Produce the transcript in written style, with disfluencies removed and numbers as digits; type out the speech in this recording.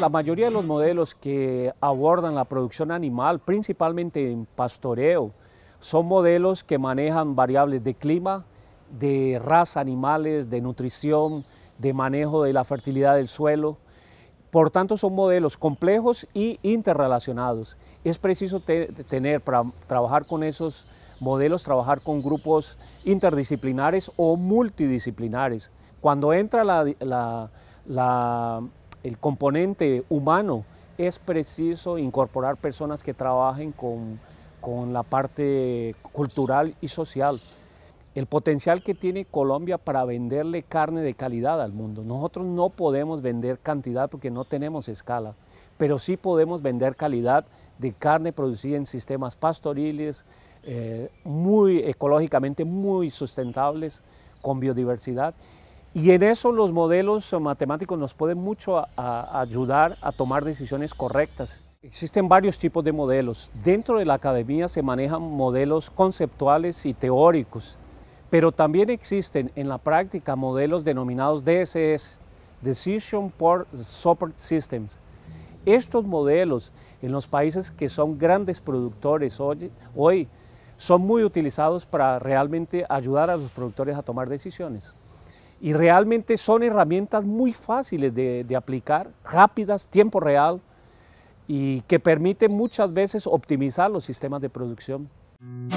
La mayoría de los modelos que abordan la producción animal, principalmente en pastoreo, son modelos que manejan variables de clima, de raza animales, de nutrición, de manejo de la fertilidad del suelo. Por tanto, son modelos complejos y interrelacionados. Es preciso tener, para trabajar con esos modelos, trabajar con grupos interdisciplinares o multidisciplinares. Cuando entra el componente humano, es preciso incorporar personas que trabajen con la parte cultural y social. El potencial que tiene Colombia para venderle carne de calidad al mundo. Nosotros no podemos vender cantidad porque no tenemos escala, pero sí podemos vender calidad de carne producida en sistemas pastoriles, muy ecológicamente muy sustentables, con biodiversidad. Y en eso los modelos matemáticos nos pueden mucho ayudar a tomar decisiones correctas. Existen varios tipos de modelos. Dentro de la academia se manejan modelos conceptuales y teóricos, pero también existen en la práctica modelos denominados DSS, Decision Support Systems. Estos modelos en los países que son grandes productores hoy son muy utilizados para realmente ayudar a los productores a tomar decisiones. Y realmente son herramientas muy fáciles de aplicar, rápidas, tiempo real, y que permiten muchas veces optimizar los sistemas de producción.